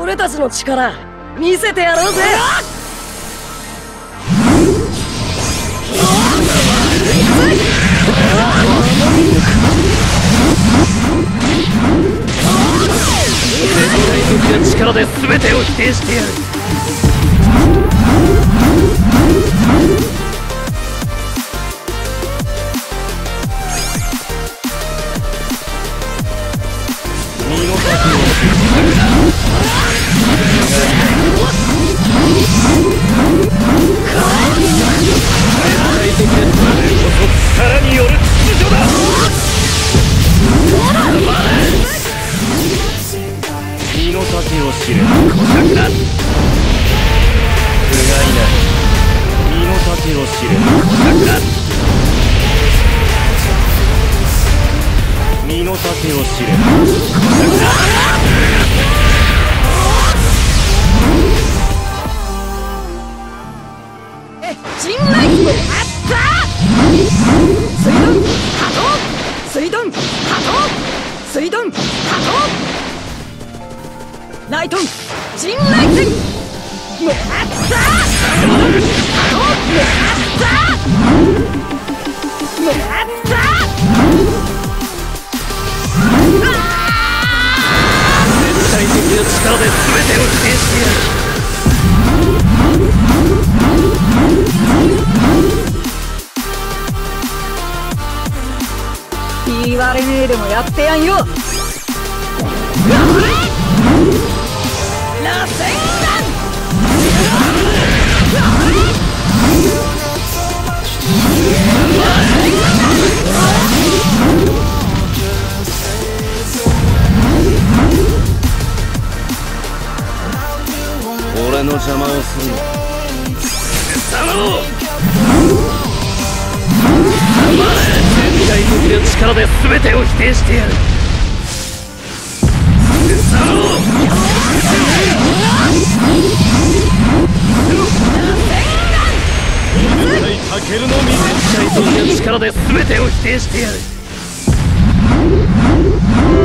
俺たちの力見せてやろうぜ。絶対的な力で全てを否定してやる。力による秩序だ。身の丈を知れ。小尺だ。不甲斐ない。身の丈を知れ。小尺だ。身の丈を知れ。小尺だ。陣内あった水遁波動水遁波動水遁波動ライトン陣内戦もあった水遁波動もあったもあった絶対的な力で全てを否定してやる。言われねえでもやってやんよ。螺旋丸俺の邪魔をするな。絶対的な力で全てを否定してやる。タケルの水絶対的な力で全てを否定してやる。